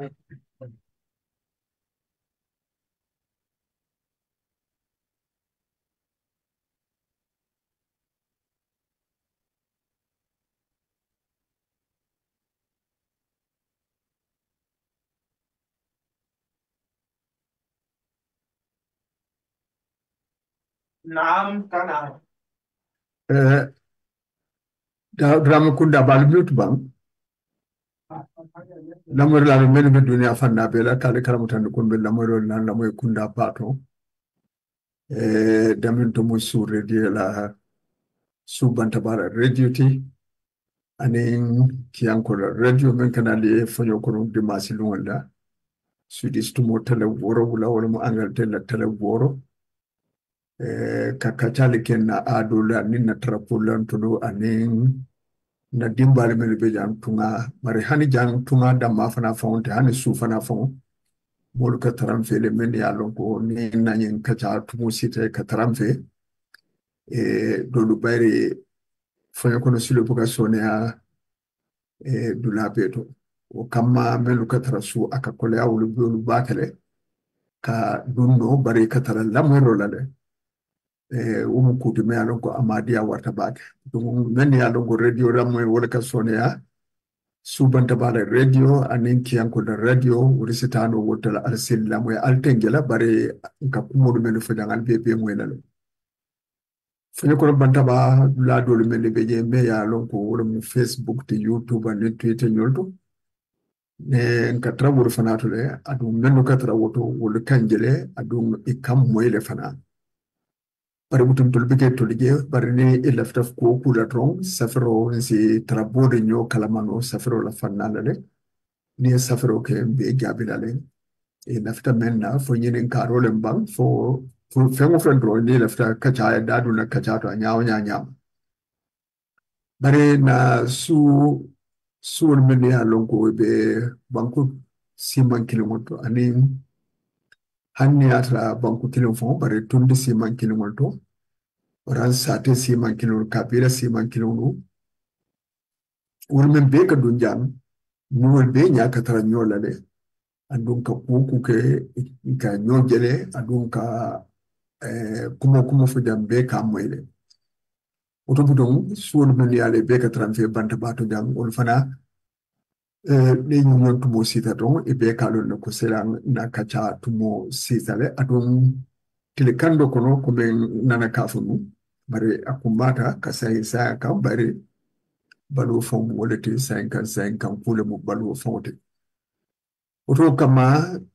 نعم كان أعرف. Eh, drama kunda bal mute bang. Lamor la mel be dunia fanna be la kale kala mutan kun be lamor la lamor kunda pato. Damin to mo sur radio la subanta bara radio ti anin kiyanko la radio men kana le fanyo kono de masilu wala. Sudis to mo tele woro wala wala mo angal tele tele woro. Kakachale ken na adola ni na trapolan to do anin na dimbali mele be jang tunga mari hani jang tunga da mafana fonte hani su fana fon molu ka taramfe le men ya lonko ni na yin kacha tumu site ka taramfe dolu bayri fanya kono silo buka sone ya dula beto o kama melu ka tarasu aka kole ya wulu dolu bakale ka dunno bari ka tara lamero lale umu kutu me ya lonko amadia warta bake dum men ya lonko radio ramwe wala ka sone ya subanta bala radio anin kiyanko da radio wuri sitano wotala alsilla moy altengela bare ka kumodu men fo jangal be moy lalo fene ko banta ba la dolu men be je me ya lon ko wala mu facebook te youtube and twitter nyolto ne ka tra wuri fanato le adu men ka tra woto wala kanjele adu ikam moy le fana bare mutum tol bige to lige bare ne ilafta ko kula tron safro si trabode nyo kalamano safro la fanala le ni safaro ke be gabilale e lafta menna fo nyinin karolen bang fo fengo fendro ni lafta kacha ya dadu na kacha to nyaaw nyaam bare na su men ya lonko be banku siman kilomoto ani hanni atra banku kilomfo bare tundi siman kilomoto ran sate siman kilomoto kapira siman kilomoto urmen be ka dunjam nuwal be nya katara nyolale andun ka kuku ke ka nyojele andun ka kuma fo jam be ka moyle oto budon suwol men yale be ka transfer banta bato jam ol fana ne nyonyon tumo sita don e be ka lon ko sera na kacha tumo sita le adun tile kando kono ko men nana kafunu bare akumata ka sai sa ka bare balu fon wala te 55 kan kule mu balu fonte oto kama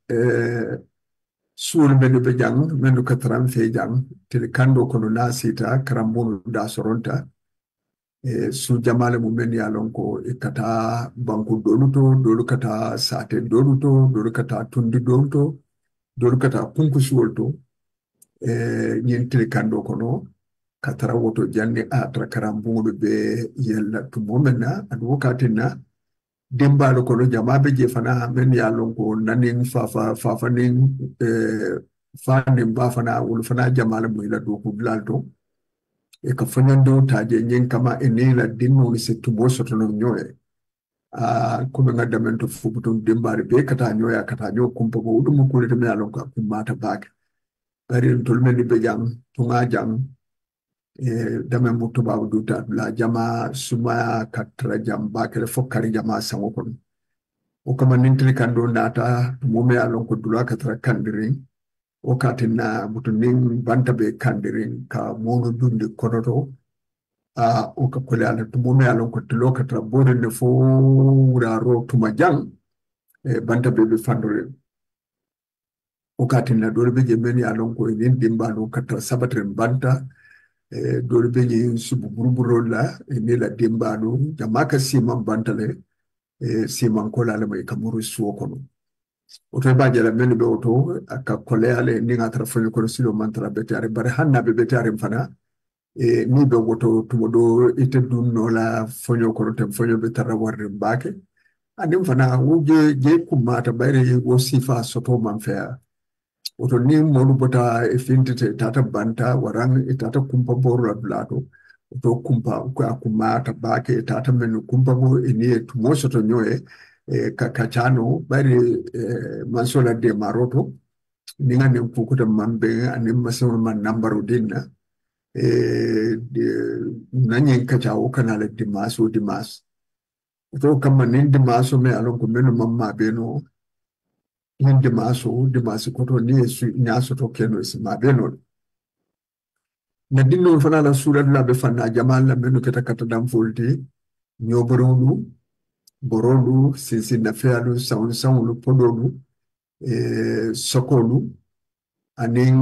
suul menu be jang menu katram fe jang til kando kono na sita karambunu da soronta su jamale mu men yalon ko kata banku dolu kata sate dolu kata tundi dolu kata kunku suolto nyen til kando kono katara woto janni atra karambunu be yella to momena adu wakatina dimbalo kono jamabe je fana men ya lonko nanin fafa nin fanin ba fana wul fana jamala mu ila do ku blalto e ka fanando taje nyen kama enela dinno ni se tubo soto no nyoe a kuma ngada men to fubutum dimbare be kata nyoya kata nyo kumpa ko dum ko le me ya lonko kumata bak bari tol men be jam tunga jam dame mutu babu duta la jama suma katra jam bakere fokari jama sango kono o kama nintiri kando nata mume alon ko dula katra kandirin o katina mutu nin banta be kandirin ka mono dundi konoto o ka kole ala mume alon ko tulo katra bode ne fo wuraro tuma jang banta be fandore o katina dole be je meni alon ko nin dimbalo katra sabatren banta dole be je subu buruburo la ne la dimbalo jamaka siman bantale siman kola la mai kamuru suwo kono oto ba jala men be oto aka kole ale ni ngatra fonyo kono silo mantra betare bare hanna be betare fana ni be woto tumodo ite dunno la fonyo kono tem fonyo be tara warre mbake adim fana wuje je kumata bare wo sifa soto man fea oto ni molu bota e fintite tata banta warang e tata kumpa boru ablato oto kumpa ko akumata bake tata men kumpa bo e ni tumo soto nyoe kakachano bari mansola de maroto ninga ne kukuta mambe anim masola man nambaro dinna nanyen kacha o kana le dimas o dimas to kama nin dimas o me alon ko meno mamma beno nin dimas ko to ni su nyaso to keno is ma beno na dinno fana la sura la be fana jamal la meno keta kata dam folti nyoborolu borolu sinsin na fealu sound sound podolu sokolu anin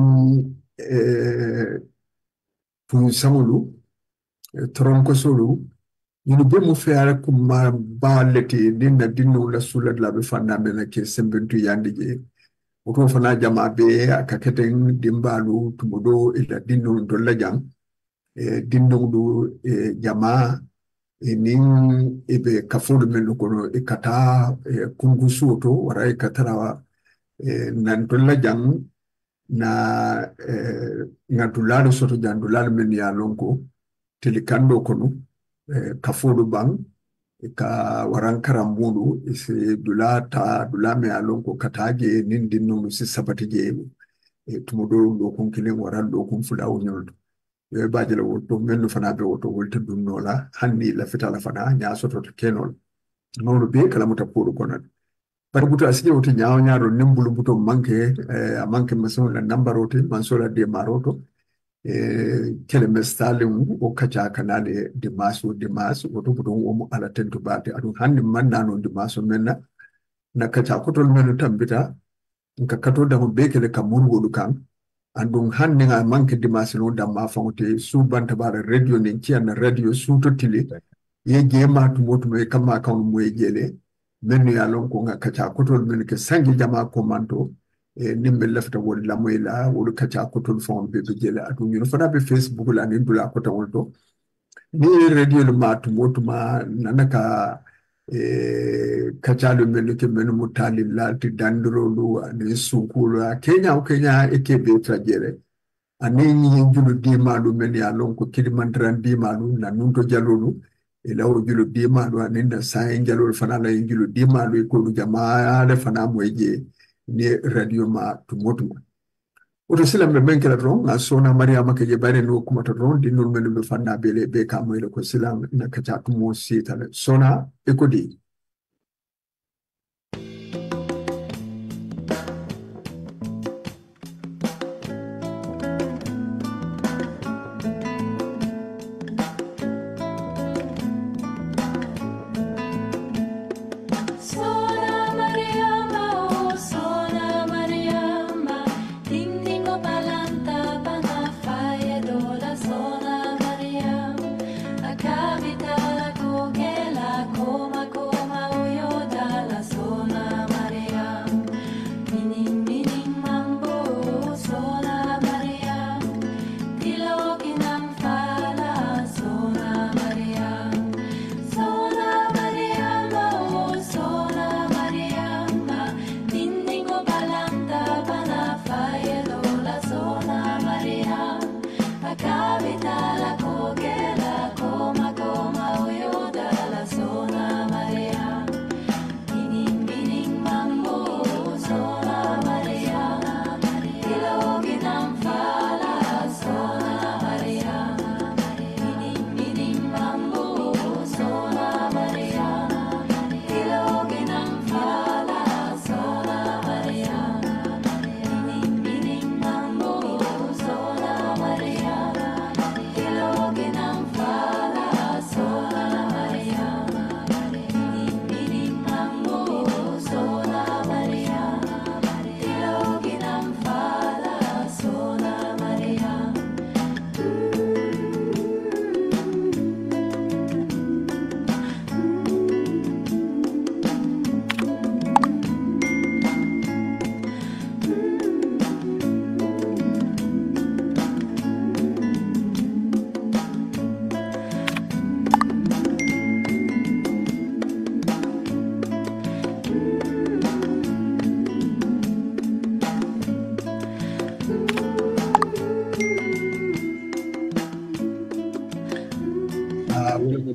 pun samulu tronkosolu ñunu be mu feere kuma baaleti din na dinno la sula la be fanda mena ke sembentu yandi je oto fana jama be aka keten dimbalu tumudo ila dinno do la jang dinno do jama nin ibe kafulu men kono ikata kungusu to wara ikatara nan do la jang na ngadulalo soto jandulalo men ya lonko telikando kono kafoɗo ban ka waran karambuɗo isi dula me alon ko kataje nin dinnono si sabati jeeɓo tumo ɗo ɗo kon kilen waran ɗo kon fuɗa wonolto yo bajela wotto menno fana ɓe woto wolta dumnola hanni lafitala fana ñasototo kenol mawno be kala mo tappoɗo konan par buto asije woto ñawo ñaɗo nembulu buto manque a manque masola nambarote mansola de maroto Kelemes Taaling o kaca kanale dimas woto budon o mo ala tentu bate adun hande man nano dimas menna na kaca kotol menu tambita nka kato da mo bekele ka murgodu kan andun hande nga manke dimas no damma fawte su banta bara radio nin ci na radio su to tili ye jema to moto me kama kan mo jele mennu ya lon ko nga kaca kotol menu ke sangi jama ko manto nimbe lafta wol lamoyla wol kaca kotol fon be jele adu ñu fana be Facebook la ni dula ko tawolto ni radio le matu motuma nanaka kaca lu menu ke menu mutalil la ti dandro lu ani sukulu Kenya o Kenya e ke be trajere ani ñi julu di malu men ya lon ko kilimandran di malu na nunto jalolu e law julu di malu ani na sayen jalolu fana la julu di malu ko lu jamaa le fana moye ni radio ma tumotuma oto silam be men kala ron a sona mariama ke je bare no kuma to ron di nur men be fanna bele be ka moyle ko silam na ka ta tumo sitale sona e ko di Capitala, Coquela, Coma, Coma.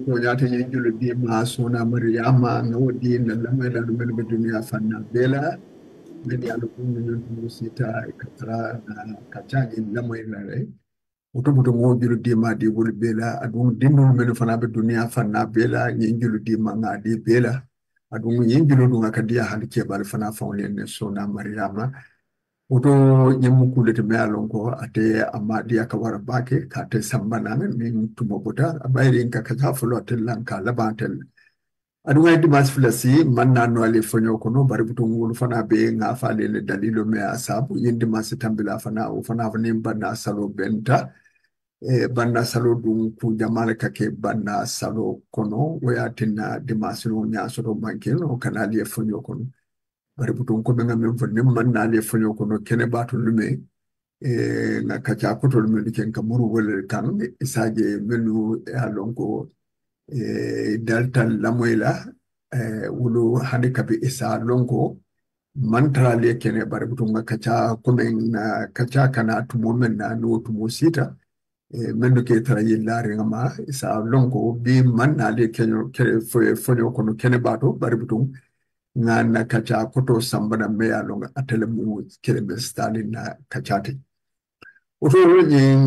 nyata yinjulu di ma suna Maryama ngawdi na lamela men be duniya fanna bela men yalu kunni musita katra na kachangi lamela re uto buto mo julu di ma di wul bela adun dinno men fana be duniya fanna bela yinjulu di ma ngadi bela adun yinjulu dunga kadiya hal kebal fana fawne ne suna Maryama woto ñemmu kullete me alon ko ate amadi aka wara bake ka te sambana min tumo bota abayri ka kaja fulo tel lanka labantel adu ngai dimas flasi manna no ale fonyo kono bari butu ngulu fana be nga fale le dalilo me asabu yindi mas tambila fana o fana fane banna salo benta banna salo dum ku jamale kake banna salo kono wayatina dimas no nya soto manke no kanali fonyo kono bari butun ko benga men fonne man na le fonyo kono kene batu lume na kacha koto lume ken kamuru wala kan isaje menu alonko dalta lamoyla wulu hande kabe isa lonko mantra le kene bari butun kacha komen na kacha kana tumo men na no tumo sita mendo ke tara yillare ngama isa lonko bi man na le kenyo fonyo kono kene batu bari butun nga na kacha koto sambana meya longa atele mu Kelemes Taaling na kachate oto yin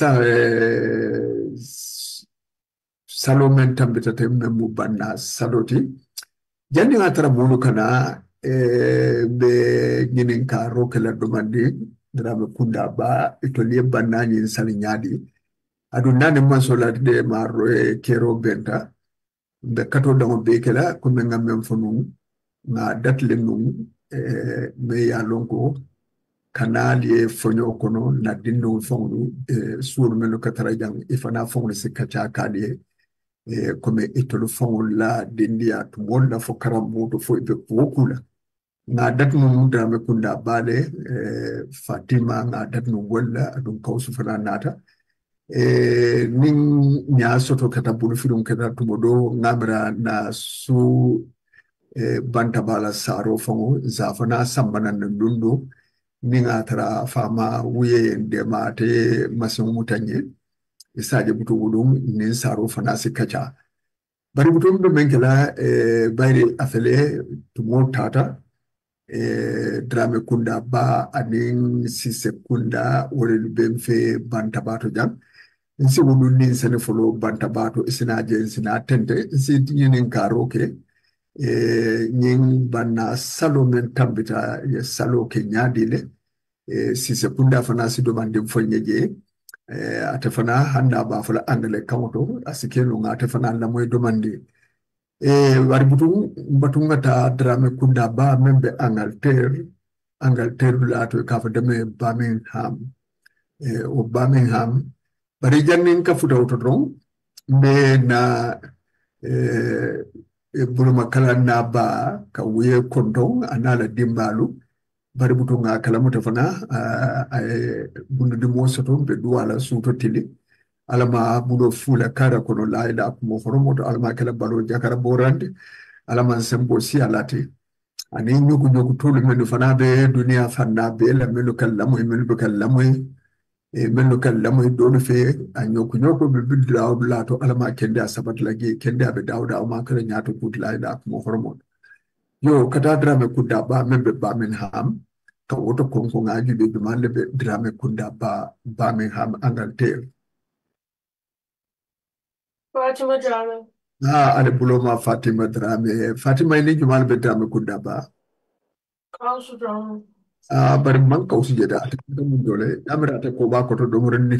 salo men tambita te memu banna saloti jandi nga tara mulu kana be nginin ka rokela domandi drame kunda ba itolie banna yin sali nyadi adu nane mansola de maro kero benta be kato dango bekela kumenga memfonu nga datle num me ya lonko kanal ye fonyo kono na dinno fondu sur meno katara jang ifana fondu se kacha kadie comme itolo fondu la dindia to wonna fo karambo to fo be wokula nga dat num drame kunda bale Fatima nga dat num walla adum kawsu fana nata nin nya soto kata bulu filum kata tumodo ngamra na su banta bala saro fango zafana sambana na dundu ninga tara fama wuye ndema te masin mutanye isaje butu wudum nin saro fana sikacha bari butu ndo menkela bayri afele tumo tata drame kunda ba anin sise kunda wore bemfe banta bato jam nsi wudu nin sene folo banta bato isina je isina tente nsi nin karoke ñing banna salo men tambita ye salo ke ñaadile si se kunda fana si domande fonye je ate fana handa ba fala angle kamoto asikelo nga ate fana la moy domande wari butu ngata drame kunda ba membe Angleterre la to ka fa deme Birmingham o Birmingham bari jannin ka futa to don me na buluma kala na ba ka wuye konton anala dimbalu bari butu nga kala muta fana bundu di mosoto be duwala suto tili alama budo fula kara kono laida kumo horomoto alama kala balo jakara borande alama sembo si alati ani nyugu tulu menu fana be dunia fana be la menu kallamu menu be kallamu menu kallamu dolu fe a nyoko be bidda lato alama kende asabat lagi kende abe dawda o makara nyato kutla ida kumo horomoto yo kata drame kunda ba membe Birmingham ka woto konko ngaji be dumande be drame kunda ba Birmingham Angleterre Fatima Drama. ale buloma Fatima drame Fatima ini jumal be drame kunda ba Kausu Drama. bari man kawsi jeda ate mun dole amira ate ko ba ko to do muren ni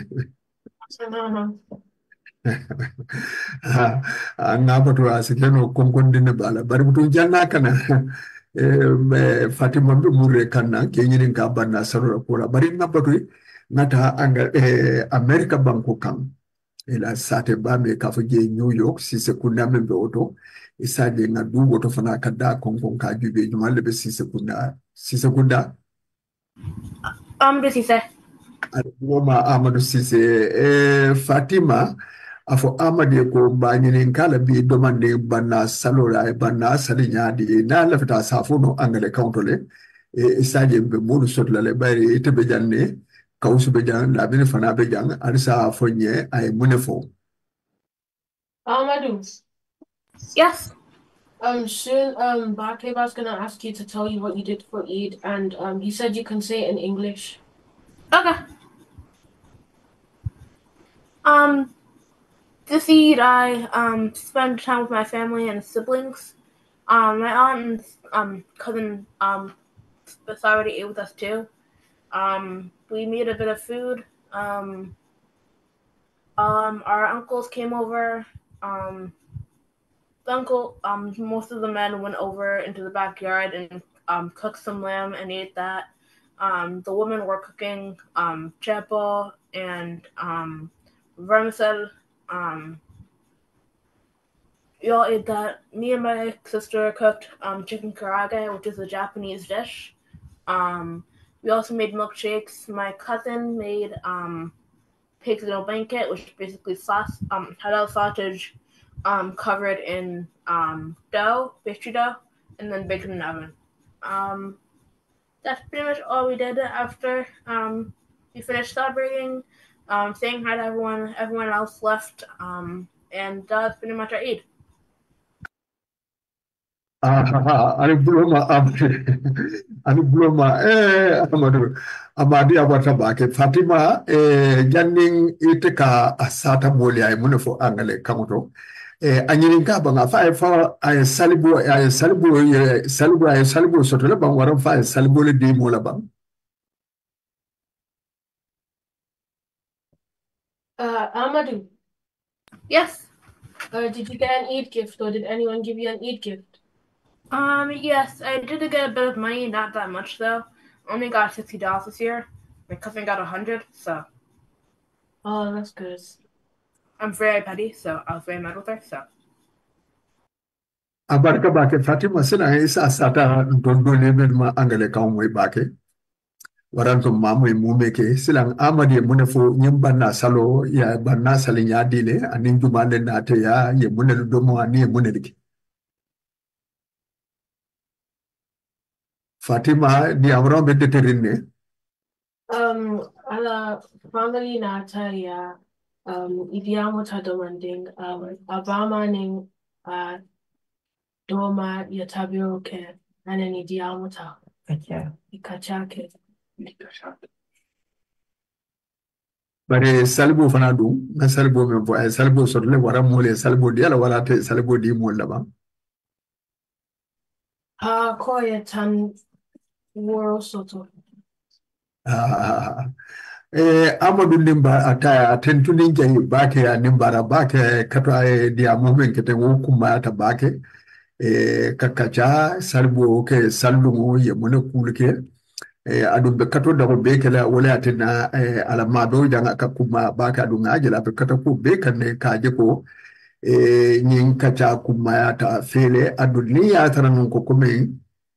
nga bato asikeno konkondine bala bari butu janna kana Fatima be murre kanna ke nyirin ka banna sarora kura bari nga bato ngata anga America banko kam ila sate ba me ka fuje New York si sekunda me be oto isaje nga du oto fana kada konkon ka jube jumalle be si sekunda Sise. Roma Amadou Cissé Fatima afo amadi ko banyinin kala bi domande banna salola e banna salinyadi na lafita safuno angale countole isaje be mulu sotla le bari ite be janne kawsu be jan la bin fana be jan alisa fonye ay munefo Adu, Yes. soon, Bakebba's gonna ask you to tell you what you did for Eid, and he said you can say it in English. Okay. Um, this Eid, I spent time with my family and siblings. My aunt and cousin was already ate with us too. We made a bit of food. Our uncles came over. Um, most of the men went over into the backyard and cooked some lamb and ate that. The women were cooking chapel and vermicell. Um, we all ate that. Me and my sister cooked chicken karage, which is a Japanese dish. Um, we also made milkshakes. My cousin made pigs in a blanket, which is basically halal sausage covered in dough, pastry dough, and then baked in the oven. Um, that's pretty much all we did after we finished celebrating. Saying hi to everyone. Everyone else left, and that's pretty much our Eid. Ani buloma ani buloma Amadu Amadi awata bake Fatima janning ite ka asata boli ay munefo angale kamuto anyinin ka banga fa ay salibo soto le bang waran fa ay salibo le di mo la bang. Amadu, Yes. did you get an Eid gift, or did anyone give you an Eid gift? Yes, I did get a bit of money, not that much though. Only got $60 this year. My cousin got 100, so Oh, that's good. I'm very petty, so I was very mad with her. So Abarka bake Fatima sila isa asata dondo le ma angale ka mo bake waranto mamu e mume ke silang amadi e mune fo nyimba salo ya banna sali nya dile anin jumande na te ya ye mune domo ani e mune dike Fatima di amron be deterine Ala family na ya, idiamo ta domanding, abama ning, doma ya tabiro ke, anen idiamo ta. Ikachake. bare salbo fana du na salbo me fo ay salbo sotle wara mole salbo di ala wala te salbo di mo laba Ha koya tan woro soto. ah Amadou Limba ata atentuni jay bake ya nimbara bake kato ay di amomen kete wo kuma ata bake kakacha salbo ke sallumo ye mune kulke aɗum ɓe katoda ko be kala wala atina ala maɗo janga ka kuma baka aɗum ngaji la ɓe kata ko be kanne kaje ko ñin kaca kuma yata feele aɗum ni yatara nun ko komin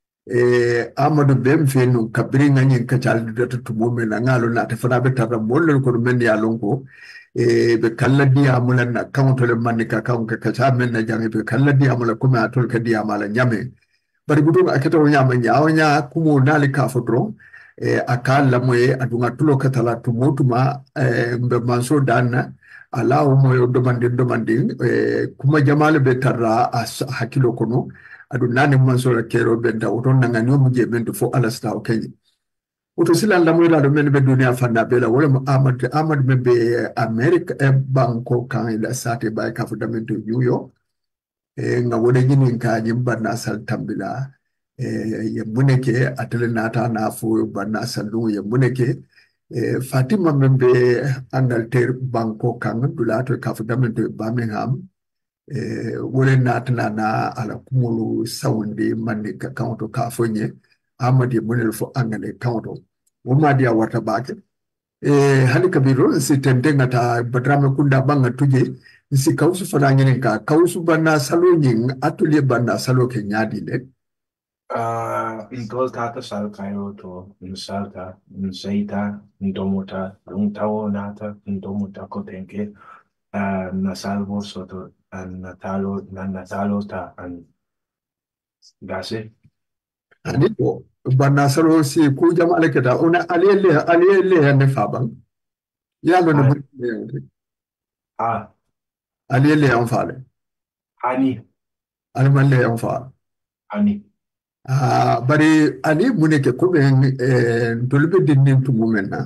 amadou ben fe nun kabiri nga ñin kacal data tumo men a ngalo nate fana ɓe tarra mollel kono men ya lon ko ɓe kalla diyamulan na kawtole manni ka kawnke kaca men na jange ɓe kalla diyamula comme a tol ka diyamala ñame bari budun aketa o ñama ñawoña kumo naali kafo doron a ka lamoye adunga tulo katala tumo tuma mbe manso danna ala o moyo domandin kuma jamale be tarra a hakkilo kono aɗum nane manso la kero benta oton nangani o muje bento fo alasta o keñi oto silan lamoyɗaɗo men ɓe duniya fanda bela wala mo amadou men ɓe amérique e banko kan ila sate bay kafo damen to new york nga wona ñinin ka ñim banna sal tambila ye muneke atele nata na fo banna sallu ye muneke Fatima men be Angleterre banko kan dulato ka fo damen to Birmingham wole natana na ala kumulu sawndi manni ka kanto ka fo nye amadi munel fo angale kanto woma dia warta bake hani kabiro si tentengata badrame kunda banga tuje si kawsu fana ñinin ka kawsu banna salo ñing atelier banna salo ke ñaadi le Intoltata salkayoto, nsalta, nseita, ndomota, ntaonata, ndomota kotenke, nasalvo soto, natalo ta, gase. ani ko banna salo si ku jamale keta ona alele ne faban ya lo ne Ah, bu ah, ali le yan fale hani ali man le yan fa hani bari ali muneke ko ben dolbe dinnin tumu menna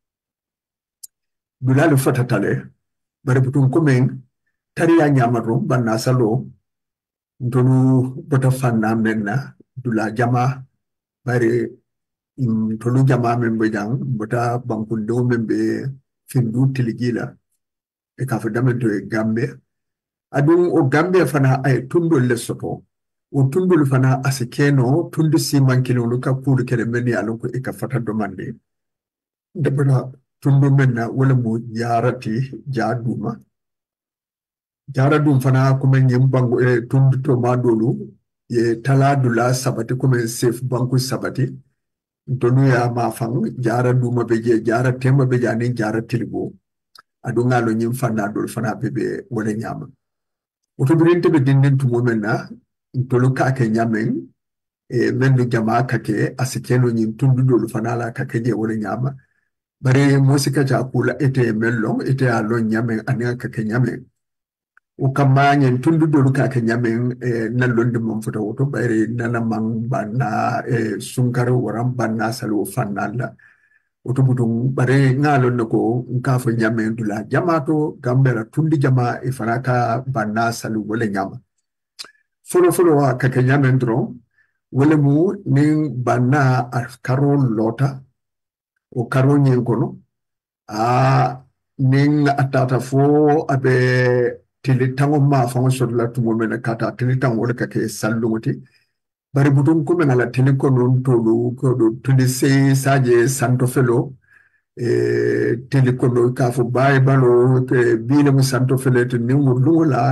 dulalu fatatale bari butun ko men tariya nyamaro banna salo ntolu bota fanna menna dula jama bari tolu jama men be jang bota bankunde men be findu tiligila e ka fa damen to e gambe adun o gambe fana ay tundol le soto o tundol fana asikeno tundu simankino ka kuru kele men ya lon ko e ka fata domande dabara tundu men na wala mo yarati jaduma jara dum fana kuma nyim bangu e tundu to madolu ye taladula sabati kuma sef banku sabati donu ya mafang jara duma beje jara tema beje anin jara tilgo adunga lo nyim fana dol fana bebe wala nyama oto birinte be dindin tumo men na ntolu kake nyamen men du jama kake asikelo nyin tundu dol fana la kake je wala nyama bare musika ja kula ete mellong ete a lo nyamen anin kake nyamen o kamma nyen tundu dol kake nyamen na londi mom foto oto bare nana mang banna sunkaru waram banna salu fanalla oto butung bare ngalo nako nkafo nyamen dula jamato gambera tundi jama ifaraka banna salu wala nyama folo wa kake nyamen dron wala mu nin banna karo lota o karo nyen kono a nin atata fo abe tilitango ma fango sodla tumo mena kata tilitango wala kake sallungoti bari butun ko men ala tilikono tolu ko do tulise saje santo felo tilikono ka fo baye balo bile mu santo felo to ni mu lungola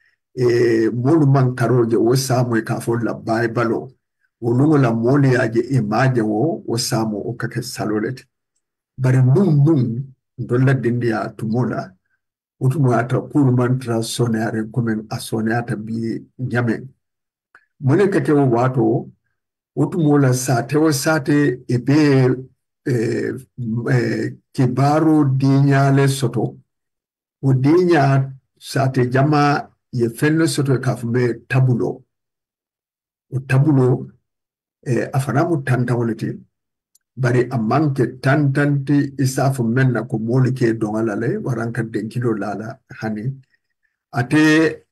molu man karoje wo samu ka fo la baye balo wo lungola moli aje imaje wo samu o kake salolete bari nun dolla dindiya tumola utumo ata kuru mantra soneare kumen asoneata bi nyamen mone kake wo wato utumola sate wo sate ebe kibaro dinyale soto o dinya sate jama ye fenno soto kafume tabulo o tabulo afanamu tantawolete bari amanke tantanti isafu menna ko moli ke dongalale waranka denkilo lala hani ate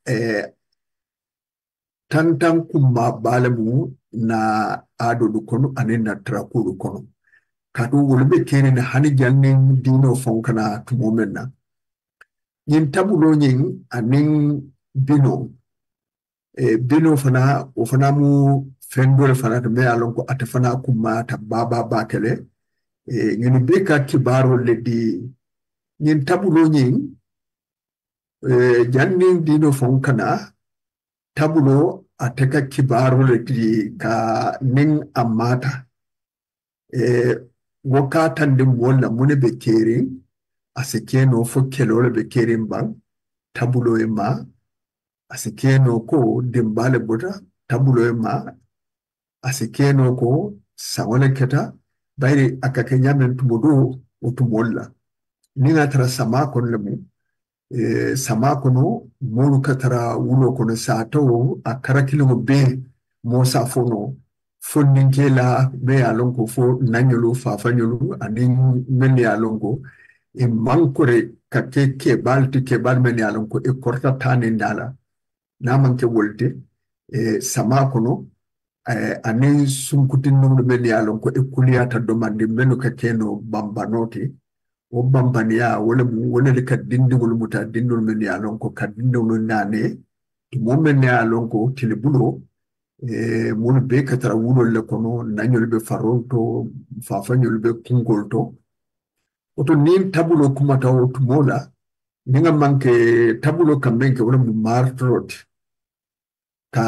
tantan kuma balemu na ado du kono anin na trakulu kono kadu wulbe kene na hani jannin dino fonkana tumo menna yin tabulo yin anin bino bino fana o fana mu fendole fana me alon ko ate fana kuma ta baba bakele ñini be ka kibarol le di ñin tabulo ñin jannin dino fon kana tabulo a teka kibarol le di ka nin amata woka tandin wala mune be kerin asikeno fo kelole be kerin bang tabulo e ma asikeno ko dimbale bota tabulo e ma asikeno ko sawole keta bayri akake nyamen tumudo o tumolla nina tara sama kono lemu sama kono molu katara wulo kono sato a karakilo be mo sa fono fonninkela be alonko fo nanyolu fafanyolu anin men alonko e mankore kake ke bal men alonko e korta tane ndala namanke wolte sama kono anin sunkutinnoɗo men yalon ko e kuliyata domandi menu ka keno bambanote o bambaniya wala mu wonali ka dindigol muta dindol men yalon ko ka dindigol nane to mo men yalon ko tilibulo mun be katara wulol le kono nañol be farol to fafañol be kungol to oto nin tabulo kumata o tumola ninga manke tabulo kambenke wala mu martrot ka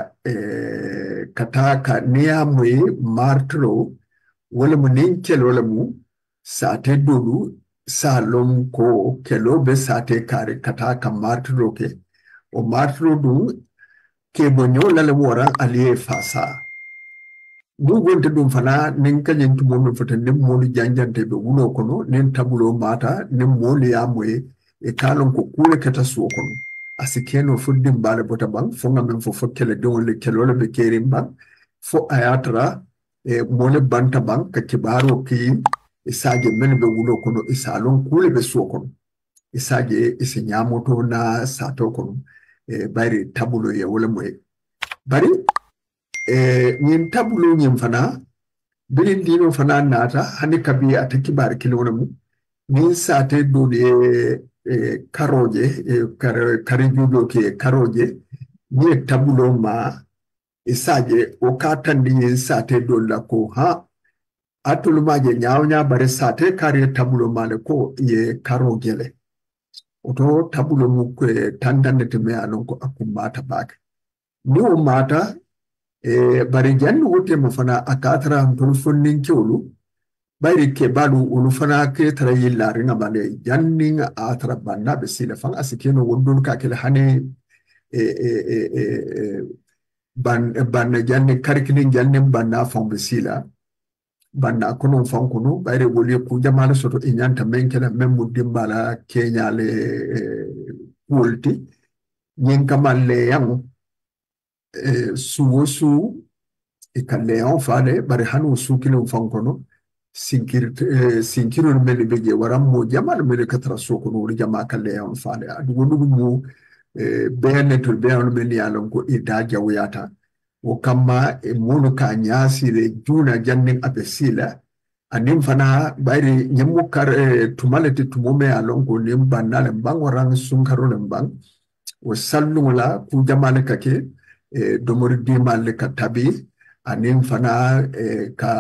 kata ka niya mwe martro wala mu nin kel wala mu sate dolu salom ko kelo be sate kare kata ka martro ke o martro du ke bonyo lala wora aliye fasa du gonte dum fana nin kanyen tumo me fota nin moli janjante be wulo kono nin tabulo mata nin moli ya mwe e kalon ko kule kata suo kono asikeno fuddim bale bota bang fonga men fo kele dongole kelole be kerim bang fo ayatra mole banta bang ka kibaro ki isaje men be wulo kono isalon kule be suo kono isaje isinyamoto na sato kono bari tabulo ye wala moy bari nyin tabulo nyin fana bilin dino fana nata hani kabi ataki bar kilona mu nin sate do de karoje kare judo ke karoje ni tabulo ma isaje o katandi nin sate do la ko ha atulumaje nyawnya bare sate kare tabulo male ko ye karoje le oto tabulo mu ko tandande te me alon ko akumata bak ni o mata bare jannu wote mafana akatra ntol fonnin kewlu bayri ke balu ulu fana ke tara yilla ringa bale janning a tara banna be sila fan asikeno wondul ka kele hani e e e e e, ban janni karkinin jannin banna fan be sila banna kono fan kono bayri woli ku jamala soto e nyanta men kala men mudimbala kenyale wolti nyen kamalle yang suwosu e kalle on fale bare hanu sukilo fan kono sinkirol mele be je waran mo jamal mele katra soko no jama kalle on faale adu wodu mo bene to be on mele yalon ko e da jawyata o kamma e mono ka nyasi le juna jannin abesila anim fana bayri nyammo kar tumalete tumome yalon ko nim bannale bang waran sunkarol bang o sallungola ku jamale kake domori dimale ka tabi anin fana ka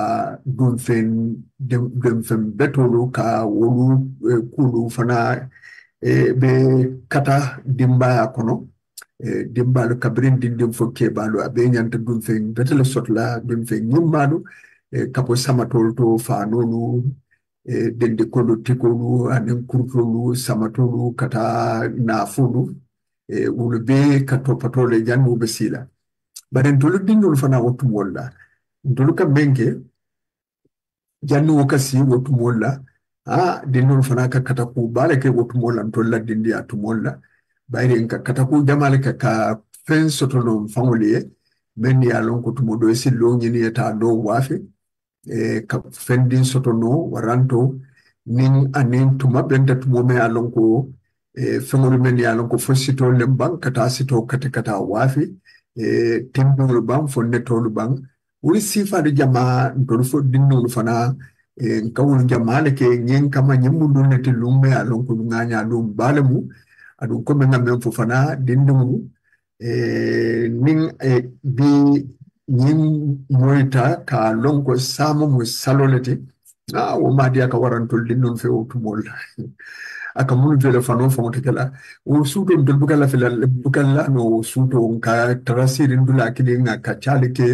dunfen betolu ka wolu kulu fana be kata dimbaya kono dimbalu kabrin dindim fo kebalu abe nyanta dunfen betele sotla dunfen nyimmalu kapo samatol to fanolu dende kolo tikolu anin kurtolu samatolu kata nafulu wulu be kato patole jannu be sila bare ntolu dindol fana wotum wolla ntolu ka benke jannu wakasi wotum wolla dindol fana ka kataku bale ke wotum wolla ntolla dindi atum wolla bayre ka kataku jamale ka fen sotono fangoliye men ya lon ko tumodo esi lo nyini eta do wafe ka fendin sotono waranto nin anin tuma benta tumome ya lon ko fengol men ya lon ko fosito lembang kata sito kata wafe tembulu bang fonne tolu bang wuri sifa de jama ntolu fo dinnolu fana kawul jama le ke nyen kama nyemmu dunne te lumme alon ko nganya dum balemu adu ko men ngam fo fana dinnolu nin bi nyin moita ka lonko samo mu salolete o madi aka warantol dinnol fe o tumol aka munu vele fano fonte kala o suto ndul bukala fela bukala no suto ka trasiri ndula kidi nga ka chalike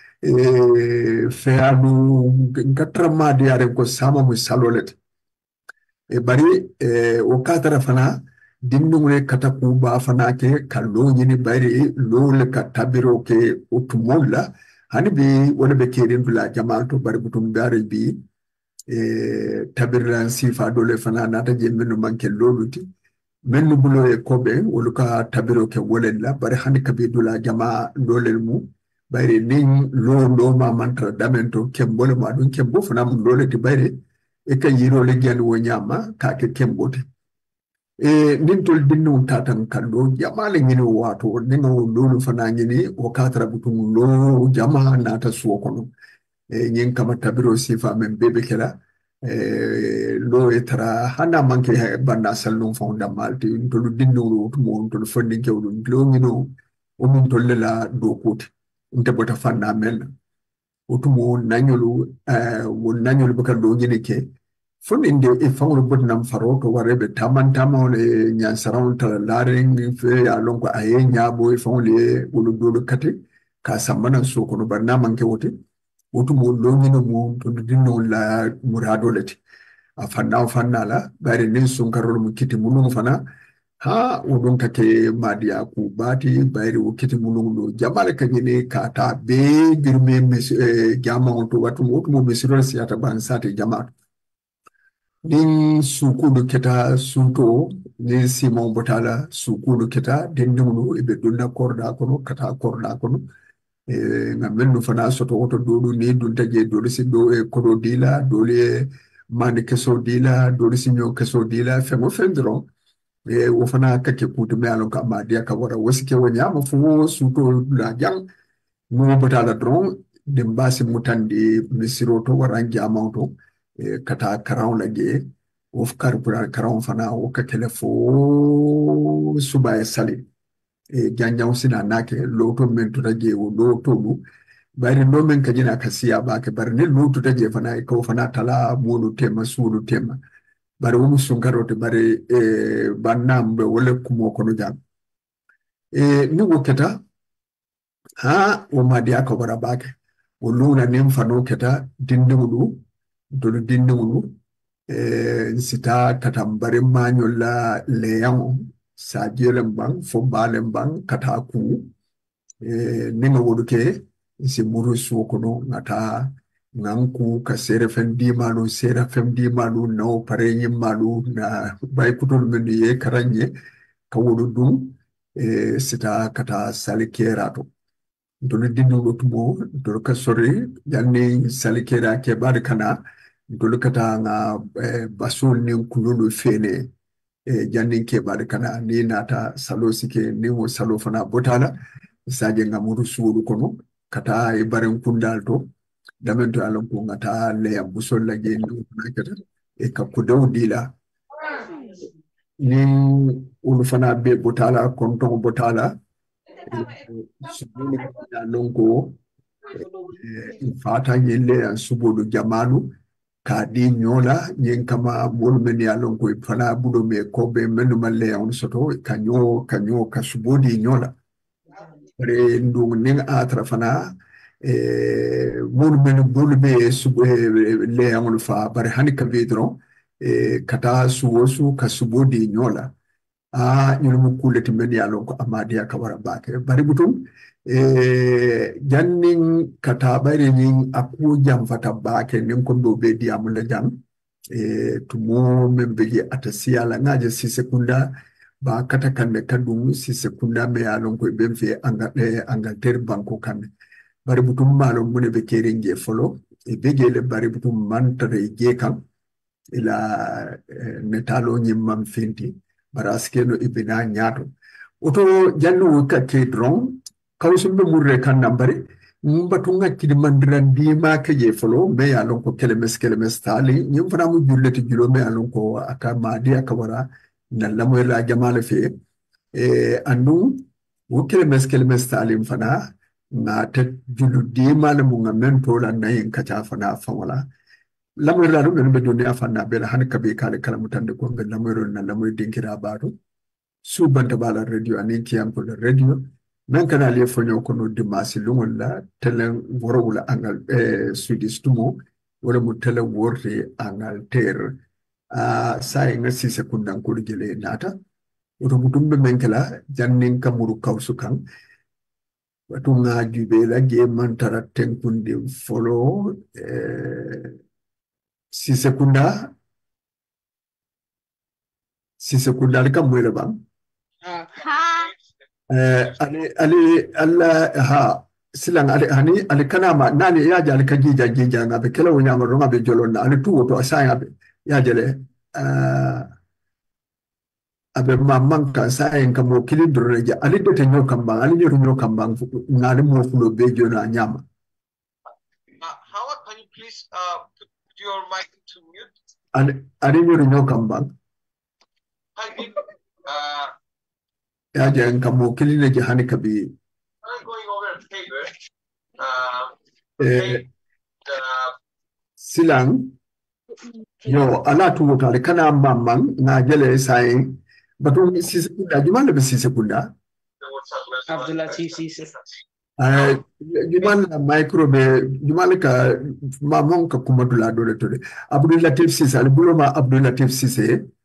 fe anu ngatra madi are ko sama mu salolet bari o katara fana dinnungre kata kuba fana ke kallo nyini bari lole ka tabiro ke utumolla hani bi wala be kerin dula jamal to bari butum gare bi tabirlan sifa dole fana nata je mennu manke loluti mennu bulo e kobe woluka tabiro ke wolella bare hani kabi dula jama lolel mu bare nin lo ma mantra damento kembole ma dun kembo fana mu lole ti bare e ka yiro le gen wo nyama ka ke kembote nin tol dinnu tatan kallo jama le ngini wato nin lolu fana ngini o katara butum lo jama nata suwo kono nyin kama tabiro sifa men bebe kela lo etara hana manke banda sallum fonda malti ntolu dinnu tumo ntolu fondi kewlu ntolu ngino o mun tolle la dokuti nte bota fanna men otumo nanyolu won nanyolu baka do ngine ke fon inde e fawlo bot nam faroto warebe taman nyan sarawon tala laring fe ya lonko aye nyabo e fawle wolu dolo kate ka sambana so kono barna manke wote wotu mo longino mo to dinno la murado leti a fanna la bari nin sun karol mu kiti munun fana ha wodon take madiya ku bati bari wo kiti munun do jamale kanyene kata be girme jama to watu mo misiro siyata ban sate jama nin sukudu keta suto nin simon botala sukudu keta dendulu ibe dunna korda kono kata korda kono ngam mennu fana soto oto dodu ni dunta je dolu si do e kodo dila dolu e mande keso dila dolu si nyo keso dila fengo fendron wo fana kake kutu me alon ka madia ka wara wasike wanya ma fu suto la jang mo botala dron de mbasi mutandi misiro to warangi amauto kata karaw lage of karpura karaw fana o ka telefo suba e sali janjaw sina nake loto men to taje o loto mu bari no men kajina kasiya ba ke bari ne loto taje fana ko fana tala mulu tema sulu tema bari wo sunkarote bari bannambe wala kumo kono jam ni wo keta ha wo madi aka bara bake wo luna nim fano keta dindingu dolu dindingu sita katambare manyola leyango sajelen bang fo balen bang kata ku ninga woduke si muru sukono ngata nganku ka sera fem di malu no pare malu na bay kutol men ye karanye ka wodu dum sita kata salikerato dole dindugo tumo dole ka sori janni salikera ke bari kana dole kata nga basol ni kululu fene janni ke bari kana ni nata salo sike ni wo salo fana botala saje nga muru suuru kono kata e baren kundal to damen to alon ko ngata le busol la je ni kata e ka kudaw dila ni ulu fana be botala konton botala suguni ya lonko fata nyelle an subodo jamanu ka di nyola nyen kama bolu men ya lonko fana budo me kobe menu malle on soto kanyo ka subodi nyola re ndung ning atra fana bolu me subo le on fa bare hani ka vedro kata suwosu ka subodi nyola ñun mu kuleti men ya lon ko amadiya ka wara bake bari butum jannin kata bari nin aku jam fata bake nin ko do be diamu la jam tumo men be atasiya la ngaje si sekunda ba kata kande kadum si sekunda me ya lon ko ben fe Angleterre banko kande bari butum malo mun be keringe folo be gele bari butum man tare je kam ila netalo nyimman fenti baraskeno ibina nyato oto janno ka ke dron kawsumbe murre kan nambari mbatunga kidi mandirandi ma ke je folo me ya lon ko Kelemes Taaling nyim fana mu julleti julo me ya lon ko aka madi aka wara na lamo la jamala fe andu wo Kelemes Taaling fana na te julu di mala mu ngamen to la nayin kacha fana fawala lamar la ɗum ɓe duniya fanna bela han kabe kale kala mutande ko ngal lamoro na lamoy dinkira bato subanta bala radio anin kiyam ko radio nan kana le fonyo ko no dimasi lungol la telen worowula angal sudistumo wala mu tele worte angal ter sai nga 6 sekundan ko gele nata oto mutumbe menkela jannin kamuru kawsu kan watu nga jube la ge mantara tenkunde folo 6 sekunda 6 sekunda alika mwele bang ali alla ha silang ali hani ali kanama nani yaja ali kajija ngabe kela wonyama ronga be jolonna ali tuwo to asaya be yajele abe mamanka sayen kamo kili droneja ali dote nyo kambang ali nyo kambang ngani mo fulo be jona nyama Howard, can you please put your mic to mute? ali nyo kambang Hi, Nick. yaja kamo kili ne jahani kabi I'm going over a paper. Okay. Silang yo ala tuwo to ali kana mamang na jele sayen batu 6 sekunda jumala be 6 sekunda Abdulatif Sise. Jumala micro be jumala ka mamon ka kuma dula dole to de Abdulatif Sise ali buloma Abdulatif Sise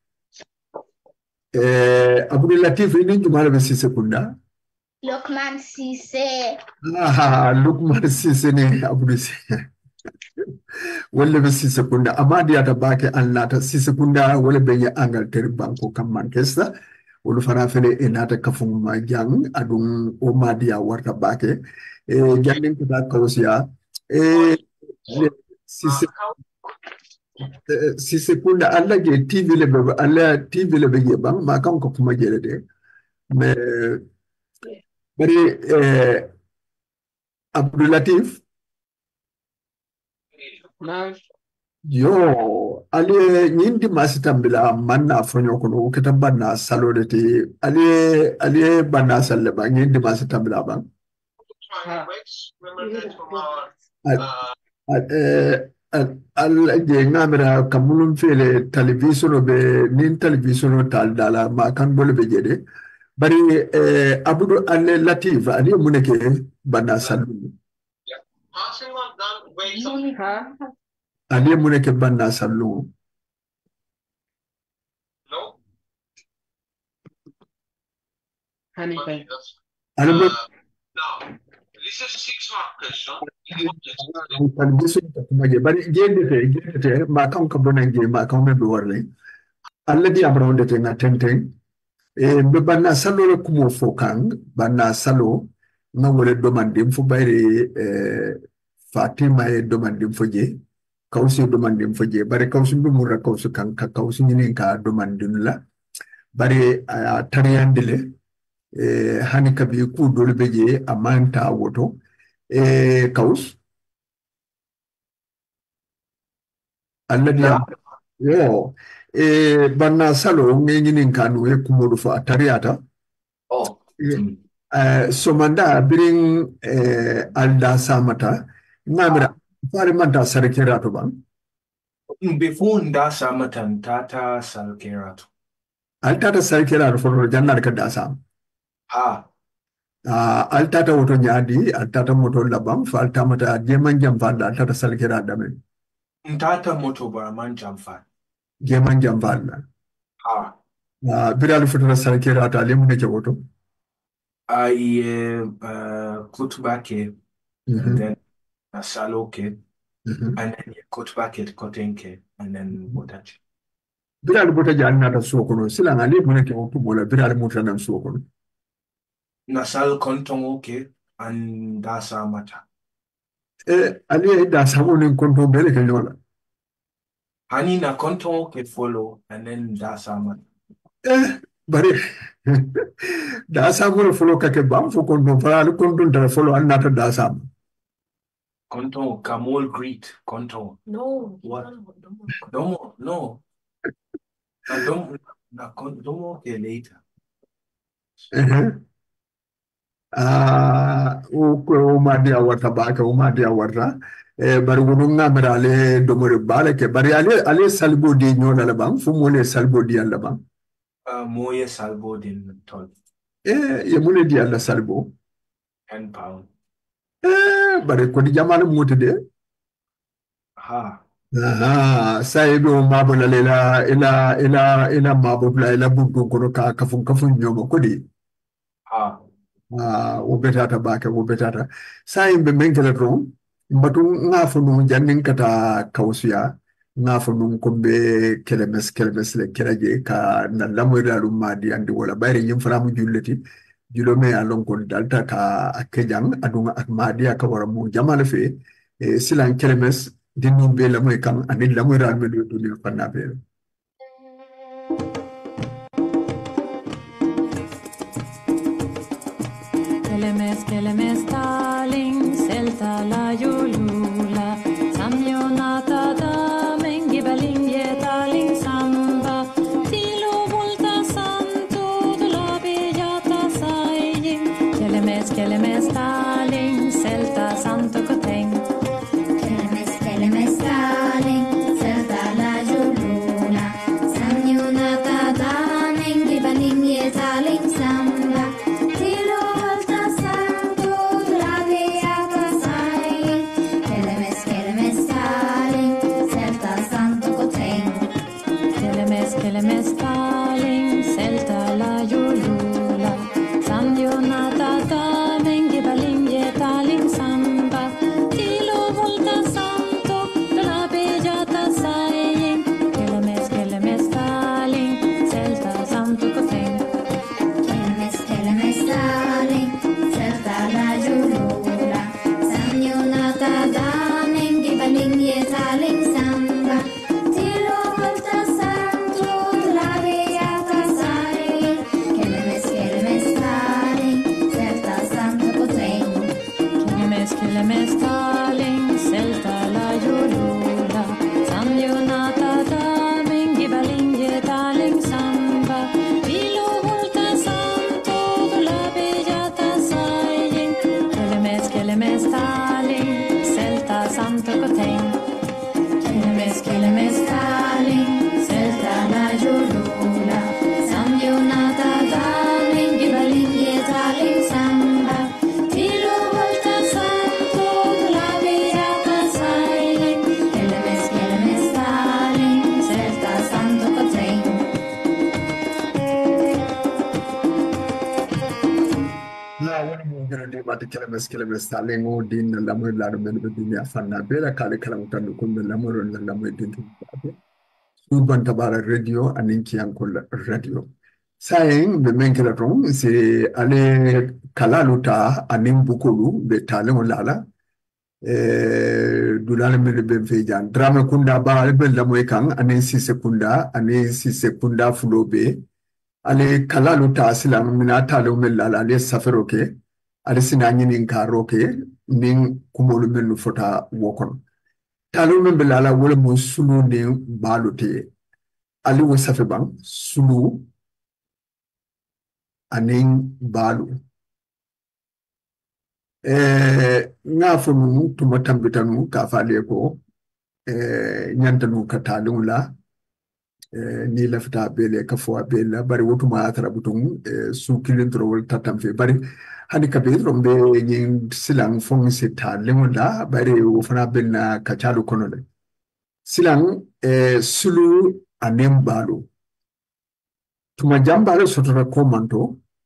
Abdulatif ni jumala be 6 sekunda Lukman Sise. Lukman Sise ne Abdul Sise wala be si sekunda amadi ata bake an nata si sekunda wala be ya Angleterre banko kam Manchester wala fana fele e nata kafum ma jang adum o madi ya warta bake e jandin ko da kawsiya e le si se si sekunda alla je TV le be alla TV le be je bang ma kan ko kuma jele de mais bari Abdulatif Now, yo ale nyindi masitambila manna fonyo kono ukita banna salodete ale banna salle ba nyindi masitambila ba ha, Remember that from our Al- al je ngamira kamulum fele television be nin television tal dala ma kan bole be jede bari abudu ale latif ali muneke banna salu passing on down ways. ha, ali muneke banna salu No? honey Okay, pie. that's ali now this is 6 mark question. television ta kuma je bari gendete ma kan ka bonan je ma kan be warle alladi amrawde te na tenten be banna salo le kumo fo kan banna salo nga wole domande fo bayre Fatima e domande fo je kawsi domande fo je bare kawsi be murra kawsi kan ka kawsi nyinin ka domande la bare tariyandele hani kabi ku dole be je amanta woto kaws alladi Now? am yo banna salo nginin kanu e kumodu fo atariyata Oh. somanda birin alda samata ngamira fare manta sarekera to ban Before Ndasa Matan Tata Salkerato. altata sarekera to for jannar ka dasa Ah. altata woto nyadi altata moto labam falta mata jeman jam fanda altata sarekera damen Ntata Motobaraman Jamfan. jeman jam fanda Ah. biral futara sarekera to alimu ne woto I put back it and then a saloke and then you cut back it, kotenke, and then botachi. biral bota janna ta sokono silanga alimu ne woto bola biral mutana sokono Nasal kontongoke and Dasa Mata. ali da samonin konto bele ke yola Hani na kontongoke follow and then Dasa Mata. bari da samu folo kake bam fo kon don fala kon don tara folo annata da sam Konton, Kamol Greet, Konton. No. What? Don't Domo, no. Domo ke later. o ma dia wata ba ka o ma dia wata bari wono ngamra ale domore bale ke bari ale salbo di nyola la bam fu mo le salbo di alla bam Moye Salbo din tol. ye mo le di alla salbo 10 pound. bari ko di jamanu mutude Ha. sayibi o mabo la ila mabo la ila buntu kono ka kafun nyoma kodi Ha. wo betata bake wo betata sayimbe menkele ton mbatu ngafo num jannin kata kawsuya ngafo num kombe kelemes le keraje ka na lamoyra dum madi andi wala bayre nyim faramu julleti julome alon kon dalta ka akejang adunga ak madi aka wara mu jamala fe silan kelemes dinum be lamoy kan ani lamoyra me do duni fanna be Kelemes, Taaling, Selta, La Julula, Samyonata, Mengibaling, Taaling, Samba, Tilo, Volta, Santo, La Bellata, Sayin, Kelemes, Taaling, Selta, Santo, Coteng. Kelemes, Taaling, Selta, La Julula, Samyonata, Mengibaling, Taaling, Samba, Tilo, Volta, Santo, La santo koteng. Kelemes Taaling, Selta la Julula, Samyonata Taaling, Gibaling ye Taaling Samba, Tilo Volta Santo, la Virata Silent, Kelemes Taaling, Selta Santo Koteng. La wani mo gana de mata Kelemes Taaling o din na lamoy laro men be dunia fanna bela kale kala mutan ko be lamoro na lamoy din Urban Tabara Radio anin Kiyankola Radio. Saying be menkela ton se ale kalaluta anin bukulu be Taaling lala dulale mele be fejan drama kunda ba be lamoy kan anin si sekunda anin si sekunda fulobe ale kalaluta silam mina Taaling mele lala ale saferoke ale sina nyinin karoke nin kumolu melu fota wokon Taaling mele lala wala mo sunu ne balute ali wo safe bang sulu anin balu nga fonu tuma tambitanu ka fale ko nyantanu ka Taaling la ni lafta bele ka fo bele bari wotuma atara butung su kilintro wol tatam fe bari hani ka be rombe nyin silang fong se Taaling la bari wo fana belna ka chalu kono le silang sulu anin balu tuma jambale sotora ko manto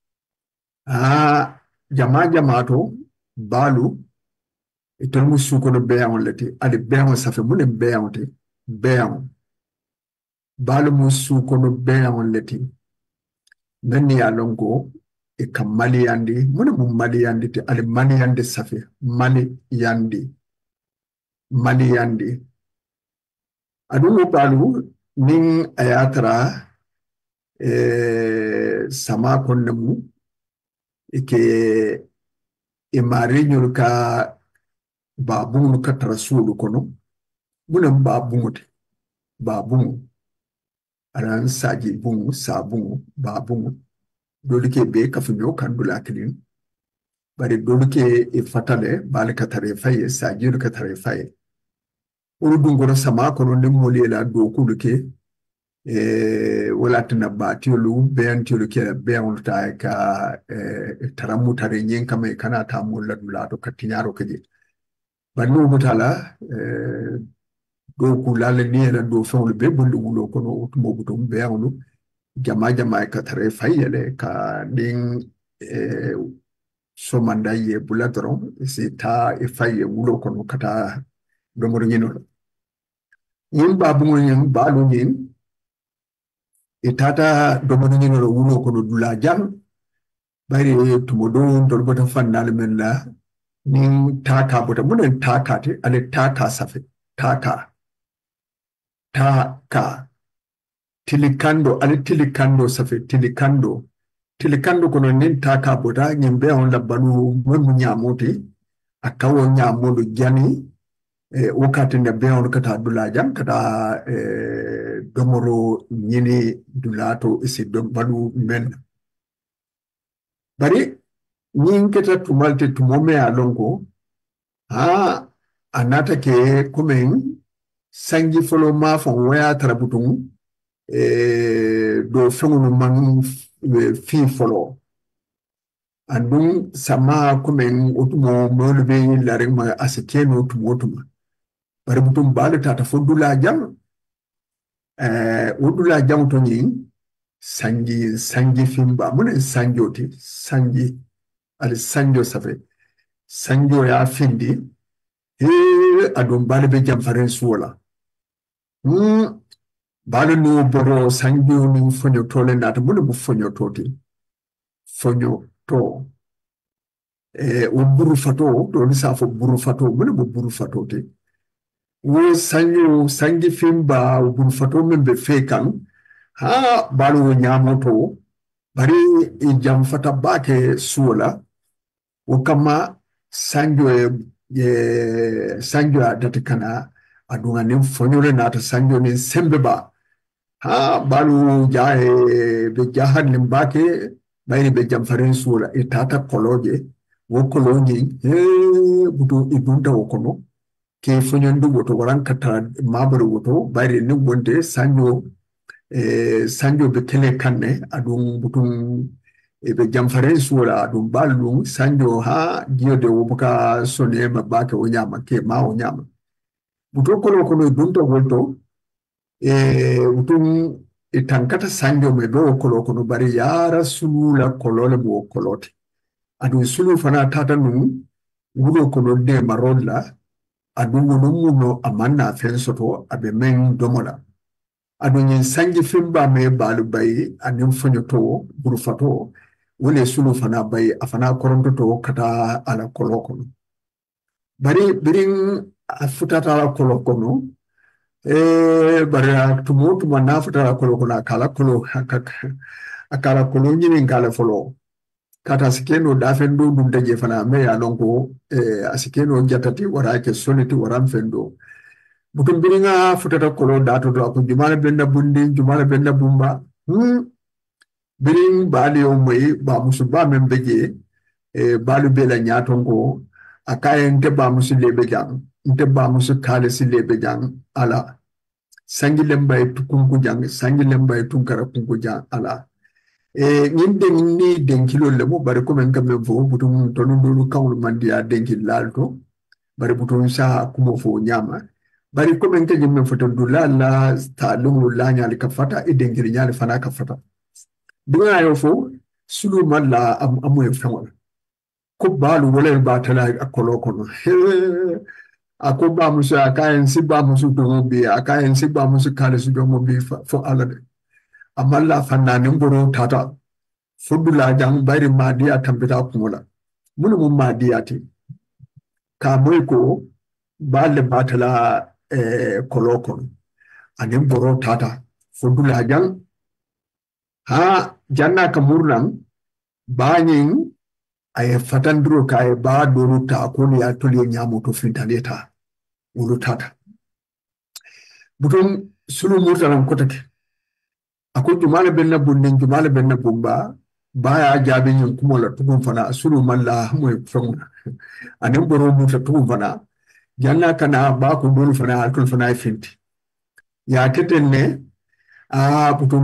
jamato balu itolmu sukono beyaŋol leti adi beyaŋo safe mune beyaŋo ti beyaŋo balu mu sukono beyaŋol leti menni ye lon ko i ka maliyandi mune mu maliyandi ti adi maliyandi safe maliyandi aduŋ wo balu niŋ a ye a tara sama konne mu ike imariñol ka babuŋolu ka tara suolu kono munen babuŋo ti babuŋo aran saji buŋo sabuŋo babuŋo dolu ke be kafuño kan dula kilin bari dolu ke i fatale baali ka tara i faye sajiyolu ka tara i faye wolu dunkono sama kono niŋ moolu ye la dookulu ke wala tina baatiyolu beyantiyolu ke la beyaŋolu ta ka tara mutare ñiŋ kama i kana taa moolu la dulaato ka tiñaaro ke je bari niŋ wo muta la dookulaale niŋ ye la doo feŋolu be bondi wuloo kono wo tumo butuŋ beyaŋolu jama jama ka tara i fayi le ka niŋ somanda ye bula doroŋ i si taa i fayi ye wuloo kono ka taa domori ñino la ñiŋ baabuŋo ñiŋ baalu ñiŋ i taata domori ñino la wuloo kono dulaa jaŋ bari tumo doŋ ntolu bota fannaalu meŋ la niŋ taaka bota munen taaka ti ale taaka safe taaka tilikando ale tilikando safe tilikando kono niŋ taaka bota ñiŋ beyaŋo la balu molu ñaamoo ti a ka wo ñaamoolu jani wo ka tinna beyaŋolu ka taa dulaa jaŋ ka taa domoro ñini dulaa to i si balu meŋ na bari ñiŋ keta tumal te tumo me ye a loŋ ko a naata ke komeŋ sanji folo maafaŋ wo ye a tara butuŋ do feŋolu maŋ fii folo anduŋ sama komeŋ wo tumo moolu be lariŋ ma a si keno tumo tuma bari butuŋ baalu taata fo dulaa jaŋ wo dulaa jaŋo to ñiŋ sanji fimba munen sanjo ti sanji ali sanjo safe sanjo ya findi adon baalu be janfaren suwo la baalu ni boro sanjo ni foño to le naata mune mu foño to ti foño to wo buru fato doni sa fo buru fato mune mu buru fato ti wo sanji fimba wo buru fato men be fe kan baalu wo ñaamo to bari i janfata baake suwo la wo kamma sanjo a dati kana aduŋa niŋ foñole naata sanjo niŋ sembe ba baalu be jahanniŋ baake bayiri be janfariŋ suwo la i taata koloo je wo koloo ñiŋ butu i dunta wo kono ke fonyandu woto waran kata mabar woto bari ni wonde sanjo be kele kanne adum butum be jamfare suwala adum balum sanjo ha dio de wobuka sone mabake o nyama ke ma o nyama buto kono dunto wolto butum tankata sanjo me do kono bari yara sulula kolole mo kolote adum sulu fana tata num wuro kono de marolla adum muno amanna fen soto abe men domola adum yin sanji fimba me balu bayi anin fonyo to burufato wole sulu fana bayi afana koronto to kata ala kolokono bari birin afutata ala kolokono bari tuma na futata kolokono akala kolo nyini ngala folo kata sikeno dafendo dum daje fana me ya lonko asikeno jatati wara ke soniti waram fendo butum biringa futata kolo dato do ko jumala benna bundi jumala benna bumba biring bali o moy ba musu ba membeje balu bela nyatongo akaye nte ba musu lebe jang nte ba musu kale si lebe jang ala sangi lembay tukungu jang sangi lembay tunkara kungu jang ala ñinde ni denkilol le mo bari ko men kambe fo butum tonu dulu kawul mandiya denkil lalto bari butum sa kumo fo nyama bari ko men kaje men foto dula la ta lumu la nyali ka fata e denkil nyali fana ka fata dunga yo fo sulu malla amu e fawal ko balu wala ba tala akolo kono ako ba musu akayen si ba musu do mo bi akayen si ba musu kale su do mo bi fo alade amalla fanna ne ngoro tata fudula jang bayri madiya tambita kumola munu mum madiyati ka moy ko balle batala kolokon anen boro tata fudula jang ha janna ka murnan banyin ay fatandro ka ay ba dolu ta ko ni atoli nyamu to fintaleta ulu tata butum sulu murtalan kotake ako jumala benna bunden jumala benna bumba baya jaabi ñin kumola tugum fana sulu malla moy fenguna anen boro muta tugum fana janna kana ba ko dolu fana altul fana finti ya teten ne putum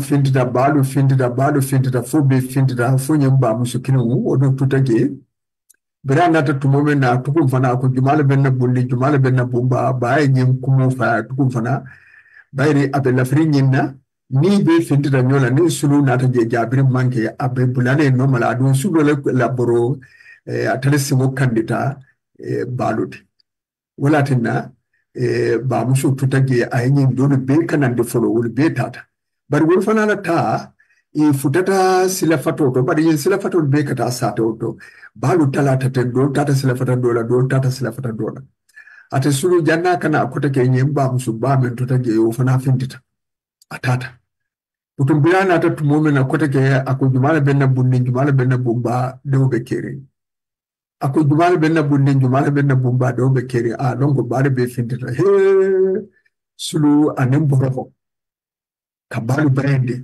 balu fintita fo be fintita fo ñin ba musu kinu o do tutage bira nata tumome na tugum fana ko jumala benna bundi jumala benna bumba baya ñin kumo fa tugum fana bayri abe lafri ñinna ni be fintita nyola ni sulu nata je jabiri manke abe bulane no mala adun sulu la boro atale simo kandita baluti wala tinna ba musu tutage ayin dole be kanan de folo wol be tata bari wol fana la ta futata sila fato to bari yin sila fato be kata sato to balu talata ten do tata sila fata dola do tata sila fata dola ate sulu janna kana kota ke yin ba musu ba men tutage yo fana fintita atata putum bilana ta tumomi na kota ke ako jumala benna bundi jumala benna bumba dewo be kere ako jumala benna bundi jumala benna bumba dewo be kere longo bare be fintita he sulu anem borofo kabalu brandi